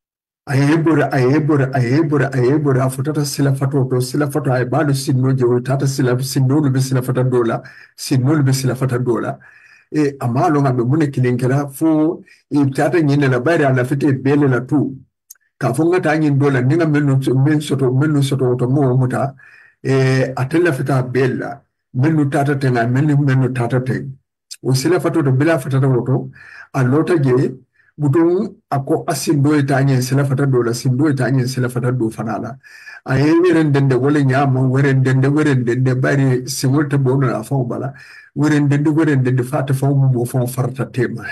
ayebora futata sila fato to sila fato ay balu sinno je tata sila sinno be sila fata dola sinno be sila fata dola amalo ngabe mune kilinkela fo tata nyine la bayra la fete bele la tu ka fo ngata nyin dola ninga menu soto to mo muta atella feta bella menu tata tenga menu tata teng o sila fato to bila fata to alota je butung ako asindo itanye sila fata dola sindo itanye sila fata do fanala aye werendende wole nyama werendende bari simulta bono la fo bala werendende fata fo mo fo farta tema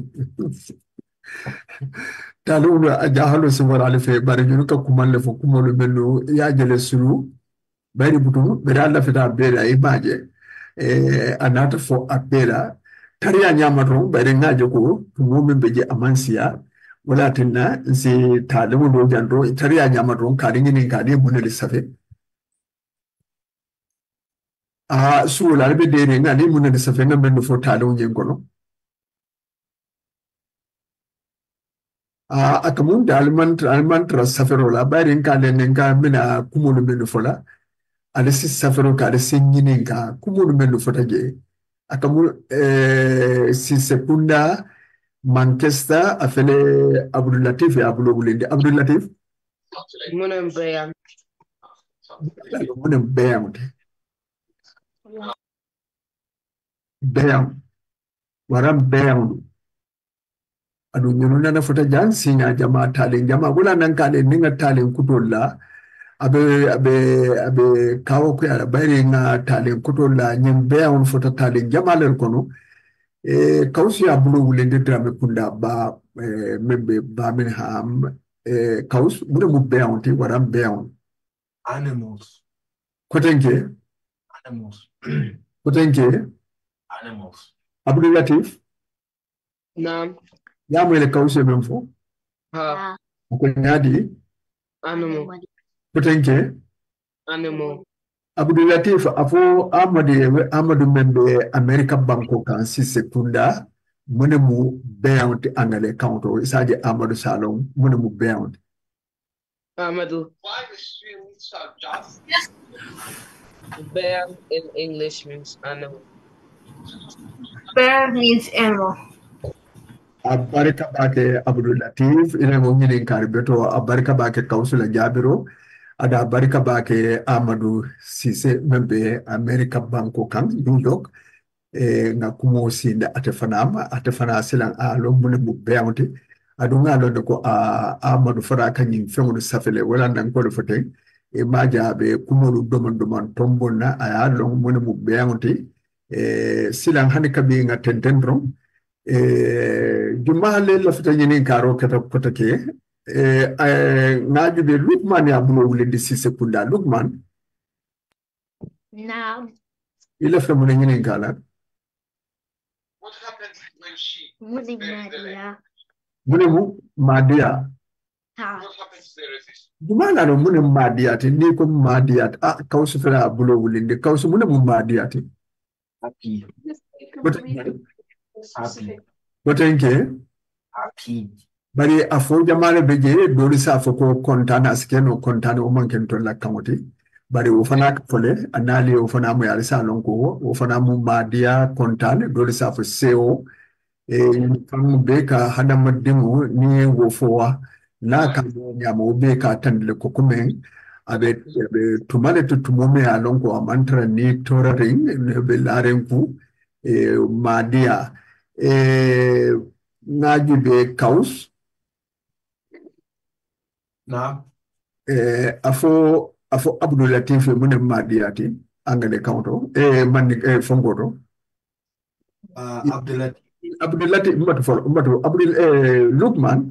talulu ajahalo simwala alife bari junuka kumalle fo kumolu melu ya jele sulu bari butung berala fita bela imaje anata fo abela tariya nyamatron bari ngaje ko tumomin beje amansiya wala tinna si talimu do jandro tariya nyamatron kadi ngini kadi buneli safe suula be dere ngani muneli safe ngamendu fo talimu nyengono akamunda almantra safero la bari nkale nga mina kumulu menu fola alisi safero kadi singini nga kumulu menu fotaje akamu si sekunda Manchester afele Abdul Latif ya Abdul Wulinde Abdul Latif Munem Bayam. munem beyam beyam waram beyam adu ñunu nana fota jan sinya jama Taaling jama wala nan kale ninga Taaling kutolla abe abe abe kawo ko ala bayri nga Taaling kutolla ñim beyam fota Taaling jama len kono kawsi ya Abdul Wulinde drame kunda ba membe ba min ham kaws mune mu beyam ti waram beyam Animals. kotenke Animals. kotenke Animals. Abdul Latif Nam. ya mwele kawsi memfo Ha. ko ñaadi Animal. kotenke Animal. Abdul Latif afo Amadou membe America banko kan si sekunda mune mu beyond angale counto isaje Amadou Salong mune mu beyond Amadou. Why the students are just Bear in English means animal. Bear means animal. abarika bake Abdul Latif ina mo ngini kar beto abarika bake kausula Jabiro ada abarika bake Amadou Cissé membe America banko kan New York nga kumo sinde ate fana silan a lo mune mu beyawte adu nga lo ko a Amadou Fara kanyin fengu safele wala nan ko do foten maja be kumo doman tombona aya lo mune mu beyawte silan hani kabi nga tentendro juma le la fata nyini karo kata kota ke ngaju be Lukman ya bulo wule di 6 sekunda Lukman Now, ila fa mun nyini kala what happens when she Mudi buries the leg? Maria. mune mu madia Ha. What happens to the resist? jumala no mune madiyati ni ko madiyat kawsu fera bulo wulinde kawsu mune mu madiyati Happy. Happy. botenke Happy. bari afo jamale beje doli sa fo ko kontana askeno kontana o manken to la kamoti bari o fana ka fole anali o fana mu yari sa lon ko o fana mu madiya kontane doli sa fo seo famu be ka hadama dimu ni wo fowa na ka nyama o be ka tandle ko kumen abe tumale to tumome alon ko amantra ni toraring be laren ku madia ngaji be kaus Now, afo Abdul Latif mune madiati angale counto mandi fongoto Abdullah. Abdul Latif mbatu Abdul Lukman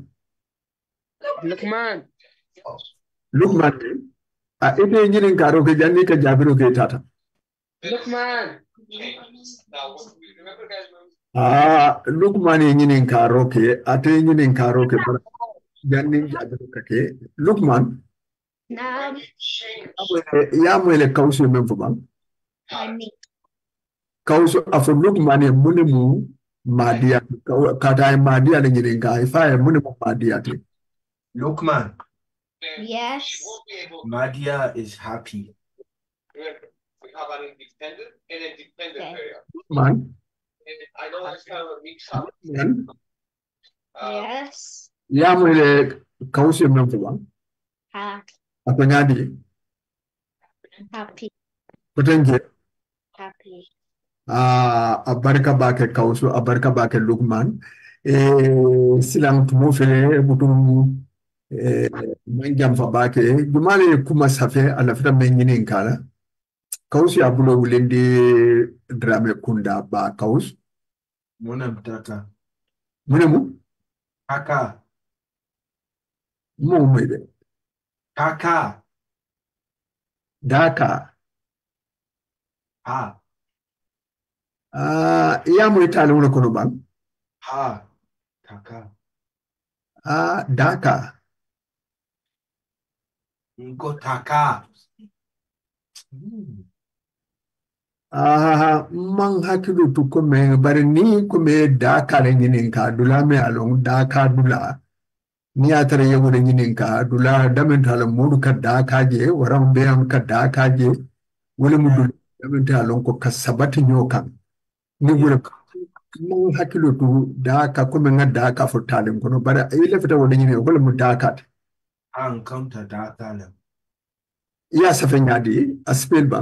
Lukman. ite nyinin karo ke janni ka jabiru ke tata Lukman. Now, remember, guys, Lukman nyinin karo ke ate nyinin karo ke bara janni jabiru ke Lukman Now, ya mwele kausu memfu bang honey. kausu afo Lukman mune mu madia kata madia le nyinin ka ifa mune mu madia te Lukman. Yes. she won't be able. Madia is happy. Remember, we have an independent and a dependent Okay. variable. man And I know that's kind of a mix-up. Yes. ya mwele kausu memfu bang Ha. apa nyadi Happy. potenge Happy. abarka bake kausu abarka bake Lukman silang tumo fele butum manjam fa bake jumale kuma safe ala fita menyini kala kausu ya bulo wulindi drame kunda ba kaus Munam Tata. munemu Kaka. mo mede Kaka. daka Ha. ya mo itali uno kono bang Ha. Kaka. daka Ngo Taka. man hakilu tu kome bari ni kome daka le nyinin ka dula me along daka dula ni atare yego le nyinin ka dula damen tala modu ka daka je waram beyam ka daka je wala mu dula damen tala ko kasabati nyokan ni Yeah. wala mo hakilo tu daka ko men daka fo talen kono bara ile fita wala nyine wala mu daka An counter Taaling. ya safe nyadi a spell bang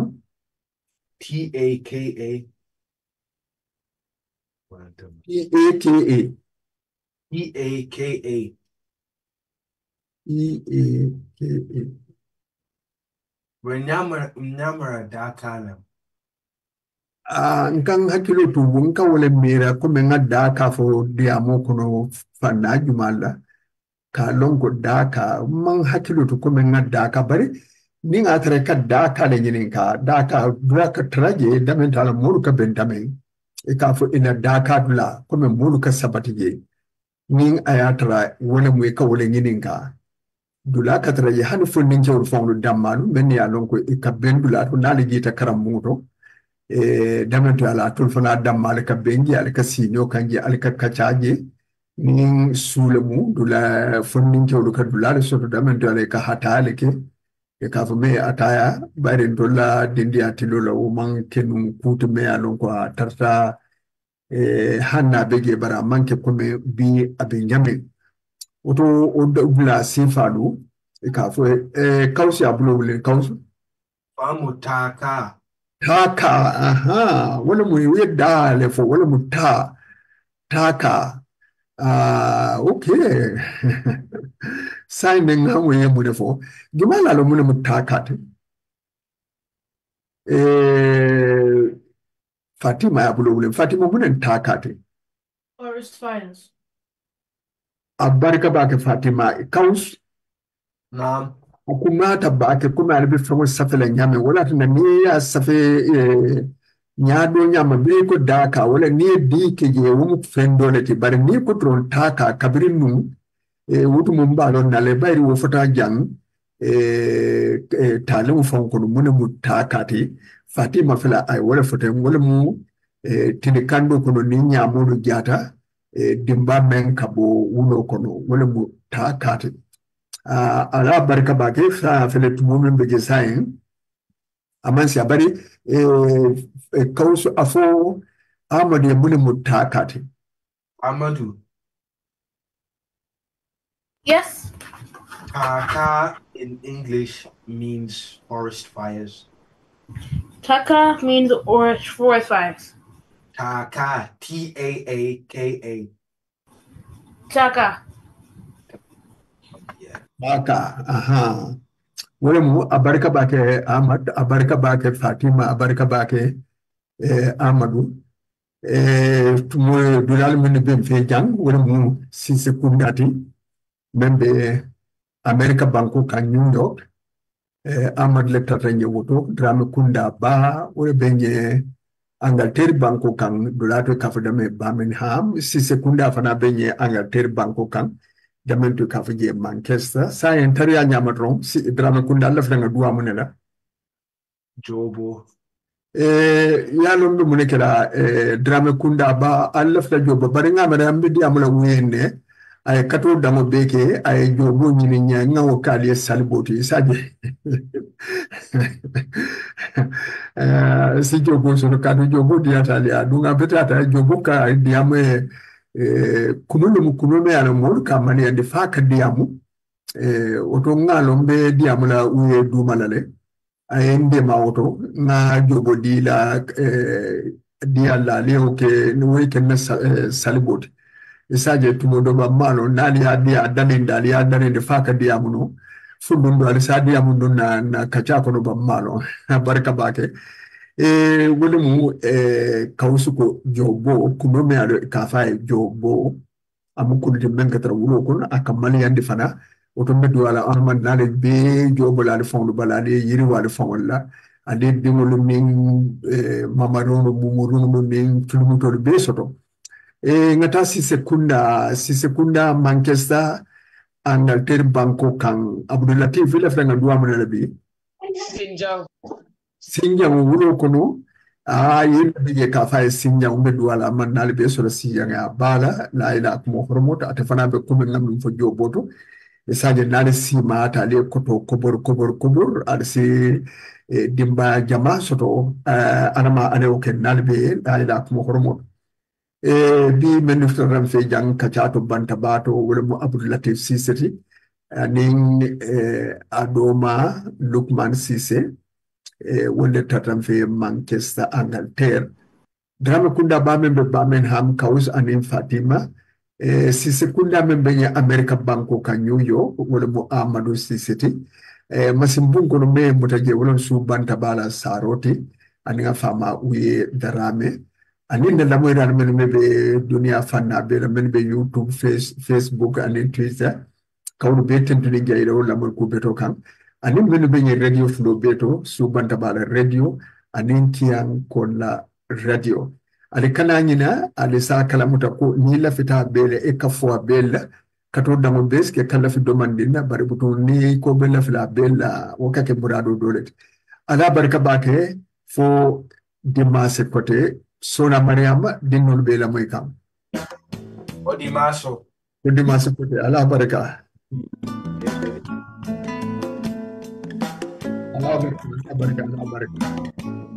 Taka. EAKA Taka. EAKA Nyamara Taaling. nkan hakilo tu nka wala mera ko men daka fo diamo kono fana jumala ka longo daka man hakilo to ko men daka bari ni nga tare ka daka le nyinin ka daka dura ka traje damen tala mulu ka bentamen e ka fo ina daka dula ko men mulu ka sabati je nin ayatra wala mu ka wala nyinin ka dula ka traje han fo nin jawr fo dammalu men ya lonko e ka bendula to nali jita karam muto damen to ala tul fana dammal ka bengi al ka sinyo kanji al ka kacaje nin sulemu dula fonnin jawlu ka dula le soto damen to ala ka hatale ke e ka fo me ataya bare dolla dindi atilo la o man kenum kutu me alon ko a tarta hanna bege bara manke ko me bi abe nyame oto o dula sifalu e ka fo kawsi abulo wule kawsu Famu Taka. taka aha wala mu yedda le fo wala mu taka okay sai men ha we mu ne fo gimala lo mu ne mu taka te Fatima ya bulo wule Fatima mu ne taka te Forest fires. abarka ba ke Fatima kaus Nam. hukumata ba ke kuma albi fo safela nyame wala tana ni ya safe nyaado nyama be ko daka wala ni di ke je wumu fendole ti bari ni ko tron taka kabirin nu wutu mum balon na le bayri wo fota jang tale mu fon ko mun mu taka ti Fatima fela ay wala fota wala mu tini kando kono ni nyamo do jata dimba men kabo wulo kono wala mu taka ti ala barka ba ke sa fele tumumin be je sayin amansi abari kausu afo amadu ya muni mutakati Amadu. Yes. Taka in English means forest fires. Taka means forest fires. Taka. Taaka. Taka. Yeah. baka aha wala mu abarka ba ke Ahmad abarka ba ke Fatima abarka ba ke Amadu tumo dulal mun be fe jang wala mu sisi kundati membe America banko kan New York Ahmad le tata nyewoto drame kunda ba wala benye Angleterre banko kan dulato kafadame Birmingham sisi kunda fana benye Angleterre banko kan damen to kafaje Manchester sa en tariya nyamadron si drame kunda la franga duwa munela Jobo. yalon do munekela drame kunda ba alla fta jobo bari ngamara ambidi amula wene ay kato damo beke ay jobo nyini nya ngawo kali salboti saje si jobo so kadu jobo dia tali adunga betata jobo ka diame kunulume ala mol ka mani ande faka diamu oto ngalo mbe diamu la uye dumalale ayende ma oto nga jobo di la dia la leo ke nuwe ke na saliboti isaje tumodo ba malo nali dia danin dali danin de faka diamu no fundundo ali sa diamu no na kacha kono ba malo barka bake wole mu kawsuko jobo kunome ado kafa jobo amukul de men katara wulo kun akamali yandi fana otombe duwala ahmad nale be jobo la fondu balade yiri wala fonwala ade dingolu min mamarono mumuruno min tulumuto be soto ngata si sekunda Manchester Angleterre banko kan Abdulatif la franga duwa mun labi Sinja wulo kono yimɓe bije ka faye sinja umbe duwala man nali be soro sinja nga bala la ila ko hormota ate fana be ko ngam ɗum fo joboto isaje nane sima ta le koto kobor arsi dimba jama soto anama ane o ken nalbe da kuma hormon bi men nuftoram fe jang kacato banta bato wala mo abdul latif siseti anin adoma lukman sise wonde tatam fe manchester angleterre drama kunda bamen be bamen ham kaus anin fatima sise kunda men be america banko ka new york wala mo amadou siseti masimbun kono me mutaje wala su banta bala saroti aninga fama uye darame anin da lamoy ran men be dunia fanna be men be youtube facebook anin twitter kawno be tentini jayre wala mo ko beto kan anin men be radio flow beto su banta bala radio anin kiyan kola radio ali kana nyina ali sa kala muta ko ni la fita bele e ka fo bele kato damo bes ke kala fi domandina bari buto ni ko bela fila bela wakake murado dolet ala barka bake fo dimase kote sona mariama dinnol bela moy kam o dimaso ko dimase kote ala barka ala barka ala barka